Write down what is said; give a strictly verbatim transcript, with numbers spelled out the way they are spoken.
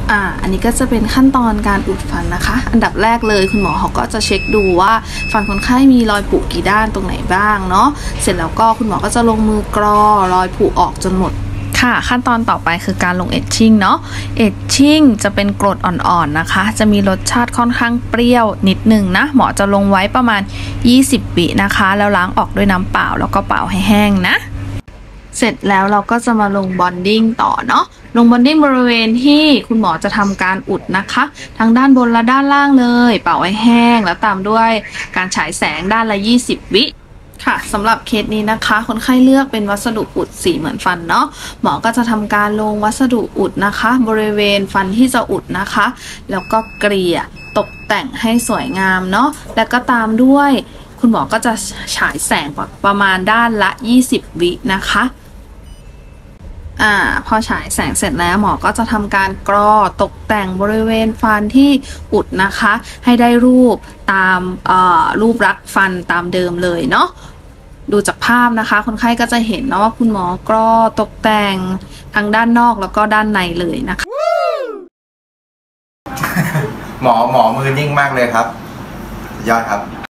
อ่าอันนี้ก็จะเป็นขั้นตอนการอุดฟันนะคะอันดับแรกเลยคุณหมอเขาก็จะเช็คดูว่าฟันคนไข้มีรอยผุกี่ด้านตรงไหนบ้างเนาะเสร็จแล้วก็คุณหมอก็จะลงมือกรอรอยผุออกจนหมดค่ะขั้นตอนต่อไปคือการลงเอชชิ่งเนาะเอชชิ่งจะเป็นกรดอ่อนๆนะคะจะมีรสชาติค่อนข้างเปรี้ยวนิดนึงนะหมอจะลงไว้ประมาณยี่สิบวินะคะแล้วล้างออกด้วยน้ำเปล่าแล้วก็เป่าให้แห้งนะเสร็จแล้วเราก็จะมาลงบอนดิ้งต่อเนาะลงบอนดิ้งบริเวณที่คุณหมอจะทำการอุดนะคะทั้งด้านบนและด้านล่างเลยเป่าให้แห้งแล้วตามด้วยการฉายแสงด้านละยี่สิบวิค่ะสำหรับเคสนี้นะคะคนไข้เลือกเป็นวัสดุอุดสีเหมือนฟันเนาะหมอก็จะทำการลงวัสดุอุดนะคะบริเวณฟันที่จะอุดนะคะแล้วก็เกลี่ยตกแต่งให้สวยงามเนาะแล้วก็ตามด้วยคุณหมอก็จะฉายแสงประมาณด้านละยี่สิบวินะคะอ่าพอฉายแสงเสร็จแล้วหมอก็จะทำการกรอตกแต่งบริเวณฟันที่อุดนะคะให้ได้รูปตามรูปลักษณ์ฟันตามเดิมเลยเนาะดูจากภาพนะคะคนไข้ก็จะเห็นนะว่าคุณหมอกรอตกแต่งทั้งด้านนอกแล้วก็ด้านในเลยนะคะหมอหมอมือนิ่งมากเลยครับยอดครับ